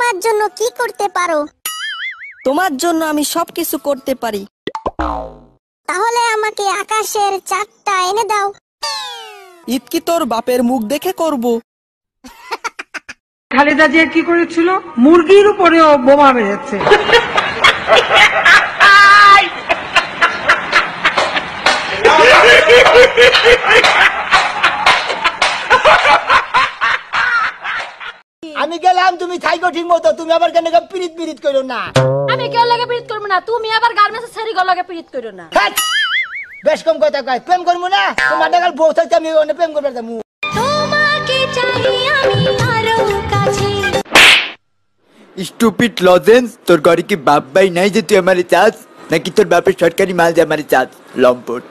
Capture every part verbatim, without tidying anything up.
আমার জন্য কি করতে পারো? তোমার জন্য আমি সবকিছু করতে পারি। তাহলে আমাকে আকাশের চাঁদটা এনে দাও। ঈদ কি তোর বাপের মুখ দেখে করব? খালেদা জিয়া কি করেছিল? মুরগির উপরেও বোমা মেরেছে। আমি গেলাম, তুমি থাইকো ঠিক মতো। তুমি আবার কেন পিরিত পিরিত করো না? আমি কেউ লাগে পিরিত করব না, তুমি আবার গার্মেন্টস সারি গো লাগে পিরিত করো না। বেশ কম কথা কয়, প্রেম করবো না? তোমার টাকার বউ থাকতে আমি অনেক প্রেম করবে যাবো। তোমাকে চাই আমি আরো কাছে। স্টুপিড লজেন্স, তোর ঘরে কি বাপ ভাই নাই যে তুই আমারে চাস? নাকি তোর বাপের সরকারি মাল যে আমারে চাস? লম্পট।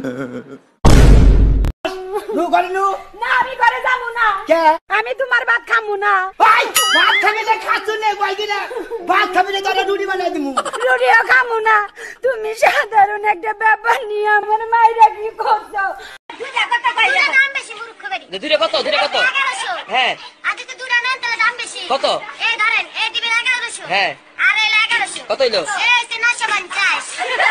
নু ঘরে নু। না আমি ঘরে যাব না। কে? আমি তোমার ভাত খামু না। ভাই ভাত খাবে না, খাচ্ছ না কই দিনা। ভাত খাবে না, তোরা রুটি বানাই দিমু। রুটিও খামু না। তুমি সাধারণ একটা ব্যাপার নিয়ে আমার মাইরা কি করছো? দুটা কত কইলা? দাম বেশি মুরুখ করি। দুটা কত? দুটা কত? এগারোশো। হ্যাঁ। আজকে তো দুটা নেন তাহলে দাম বেশি। কত? এই ধরেন, এই দিবেন এগারোশো। হ্যাঁ। আর এই এগারোশো। কত হইলো? এই যে নয়শো পঞ্চাশ।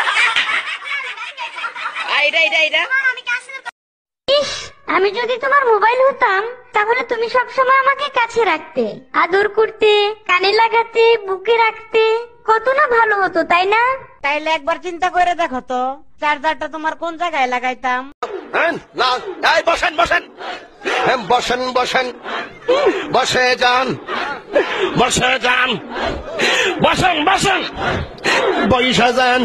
আইডা আইডা আইডা। আমি কাছে আমি যদি তোমার মোবাইল হতাম তাহলে তুমি সব সময় আমাকে কাছে রাখতে, আদর করতে, কানে লাগাতে, বুকে রাখতে, কত না ভালো হতো, তাই না? তাইলে একবার চিন্তা করে দেখো তো, চার্জারটা তোমার কোন জায়গায় লাগাইতাম? বসেন বসেন বসেন বসেন বসে যান, বসে যান, বসেন বসেন, বইসা যান,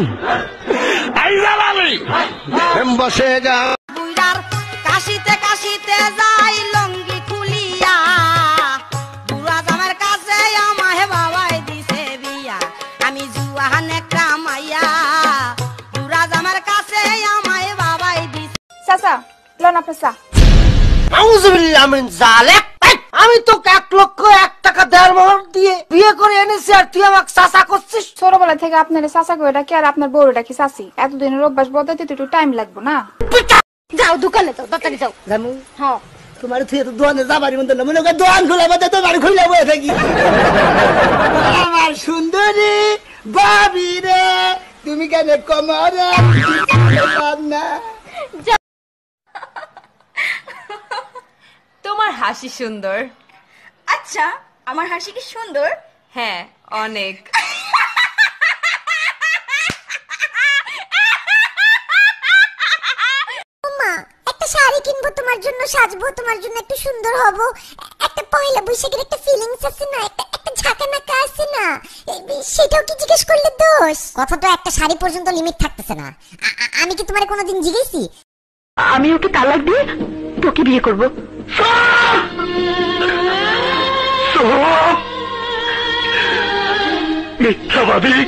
বসে যান। কাশিতে কাশিতে যাই লঙ্গি খুলিয়া, বুড়া জামার কাছে আমাহে বাবাই দিছে বিয়া। আমি জুয়ান একটা মাইয়া, বুড়া জামার কাছে আমাহে বাবাই দিছে। চাচা লন আপনার চা। আউযুবিল্লাহ মিন যালিক। আমি তো এক লক্ষ এক টাকা দেড় মোহর দিয়ে বিয়ে করে এনেছি, আর তুই আমাকে চাচা করছিস? ছোটবেলা থেকে আপনার চাচা করে ডাকি, আর আপনার বউরে ডাকি চাচি। এতদিনের অভ্যাস বদলাতে তো একটু টাইম লাগবে না? যাও দোকানে যাও, তাড়াতাড়ি যাও। জামু হ্যাঁ তোমার তুই তো দোকানে যাবারই মন না, মনে কর দোকান খোলা বাদে তোমার খুলে বসে থাকি। আমার সুন্দরী ভাবি রে, তুমি কেন কমরে না? তোমার হাসি সুন্দর। আচ্ছা, আমার হাসি কি সুন্দর? হ্যাঁ অনেক। মা, একটা শাড়ি কিনবো তোমার জন্য, সাজবো তোমার জন্য, একটু সুন্দর হব। একটা পয়লা বৈশাখের একটা ফিলিংস আছে না, একটা একটা ঝাঁকানাকা আছে না, সেটাও কি জিজ্ঞেস করলে দোষ? কথা তো একটা শাড়ি পর্যন্ত লিমিট থাকতেছে না। আমি কি তোমারে কোনোদিন জিজ্ঞেসি? আমি ওকে তালাক দিয়ে তোকে বিয়ে করব। মিথ্যাবাদী।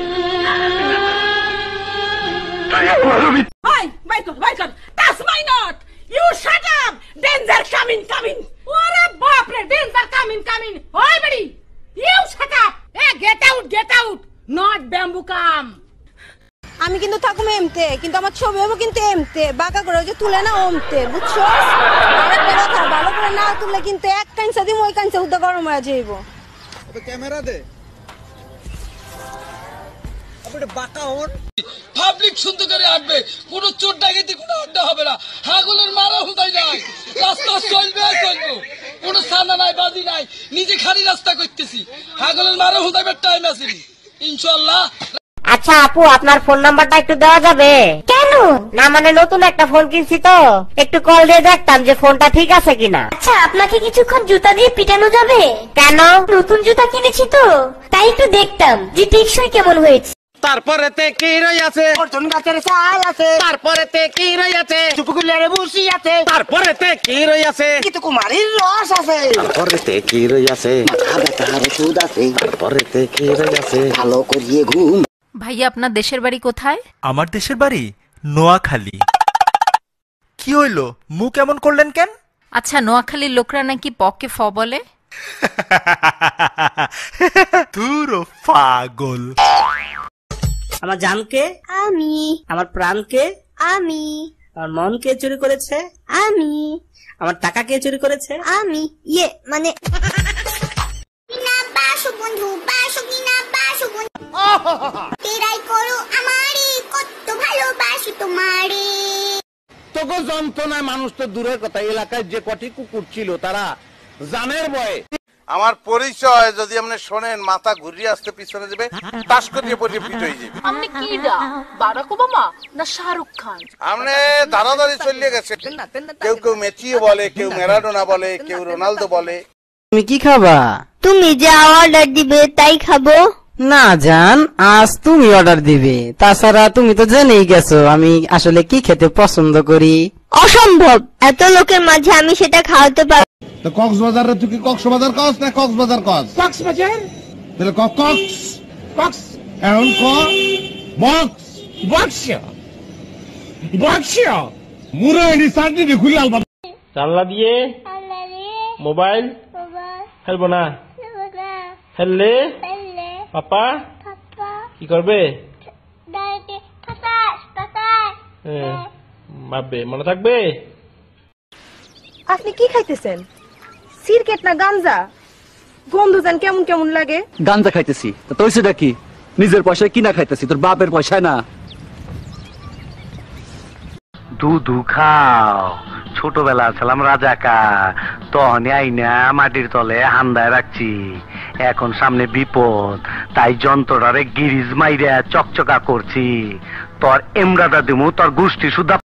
Hey, Michael, Michael, that's my note. You shut up. Danger coming, coming. ওরে বাপ রে, danger coming, coming. ওই বেডি, you shut up. Hey, get out, get out. Not bamboo gum. আমি কিন্তু থাকুম এমতে, কিন্তু আমার ছবি হবে কিন্তু এমতে, বাঁকা করে যে তুলে না ওমতে, বুঝছো? আরেকটা কথা, ভালো করে না তুলে কিন্তু এক কাঞ্চা দিম, ওই কাঞ্চা উদ্দা গরম হয়ে যাইব। ক্যামেরা দে। পাবলিক সুন্দর করে আসবে, কোন চোর ডাকাতি কোনো আড্ডা হবে না, হাগুলের মারা হুদাই নাই, রাস্তা চলবে চলবে, কোন সানা নাই বাজি নাই, নিজে খালি রাস্তা করতেছি, হাগুলের মারা হুদাইবার টাইম আছে ইনশাআল্লাহ। আচ্ছা আপু, আপনার ফোন নাম্বারটা একটু দেওয়া যাবে? কেন? না মানে নতুন একটা ফোন কিনছি তো, একটু কল দিয়ে দেখতাম যে ফোনটা ঠিক আছে কিনা। আচ্ছা, আপনাকে কিছুক্ষণ জুতা দিয়ে পিটানো যাবে? কেন? নতুন জুতা কিনেছি তো, তাই একটু দেখতাম যে টেকসই কেমন হয়েছে। তারপরেতে কি রই আছে? অর্জুন গাছের ছাল আছে। তারপরেতে কি রই আছে? চুপগুলের বুসি আছে। তারপরেতে কি রই আছে? কিন্তু কুমারীর রস আছে। তারপরেতে কি রই আছে? মাথা ব্যথার ওষুধ আছে। তারপরেতে কি রই আছে? ভালো করিয়ে ঘুম। ভাইয়া আপনার দেশের বাড়ি কোথায়? আমার দেশের বাড়ি নোয়াখালী। কি হইলো, মুখ এমন করলেন কেন? আচ্ছা, নোয়াখালীর লোকরা নাকি পকে ফ বলে। তুরো পাগল। আমার জানকে আমি, আমার প্রাণকে আমি, আমার মন কে চুরি করেছে? আমি, আমার টাকা কে চুরি করেছে? আমি, ইয়ে মানে না বাসু বন্ধু তেরাই করো আমারে কত ভালোবাসি তোমারে। তোকে যন্ত্রণায় মানুষ তো দূরের কথা, এলাকায় যে কটি কুকুর ছিল তারা জানের ভয়ে। আমার পরিচয় যদি আপনি শোনেন মাথা ঘুরিয়ে আসতে পিছনে যাবে, তাস করিয়ে পড়িয়ে পিট হয়ে যাবে। আপনি কি দা বারাক ওবামা না শাহরুখ খান? আপনি দাঁড়াদাঁড়ি চলিয়ে গেছে। কেউ কেউ মেসি বলে, কেউ ম্যারাডোনা বলে, কেউ রোনালদো বলে। তুমি কি খাবা? তুমি যা অর্ডার দিবে তাই খাবো। না জান, আজ তুমি অর্ডার দিবে। তাছাড়া তুমি তো জেনেই গেছো আমি আসলে কি খেতে পছন্দ করি। অসম্ভব, এত লোকের মাঝে আমি সেটা খাওয়াতে পারবো। তো কক্সবাজারে তুই কি কক্সবাজার কস না কক্সবাজার কস? কক্সবাজার। তাহলে ক কক্স কক্স। এখন ক বক্স বক্স। বক্স। মুরে এনি সার্টি দি খুলাল বাবা। জানলা দিয়ে মোবাইল খেলবো না। খেললে পাপা কি করবে? ভাববে, মনে থাকবে। আপনি কি খাইতেছেন? সিরকেট না গাঞ্জা? গন্ধ জান কেমন কেমন লাগে। গাঞ্জা খাইতেছি। তো সেটা কি? নিজের পয়সায় কিনা খাইতেছি, তোর বাপের পয়সায় না। দুধু খাও। ছোটবেলা ছিলাম রাজাকা, তখন আইনা মাটির তলে হান্দায় রাখছি। এখন সামনে বিপদ, তাই যন্ত্রটারে গিরিজ মাইরা চকচকা করছি। তোর এমরাটা দিমু, তোর গোষ্ঠী সুদ্ধা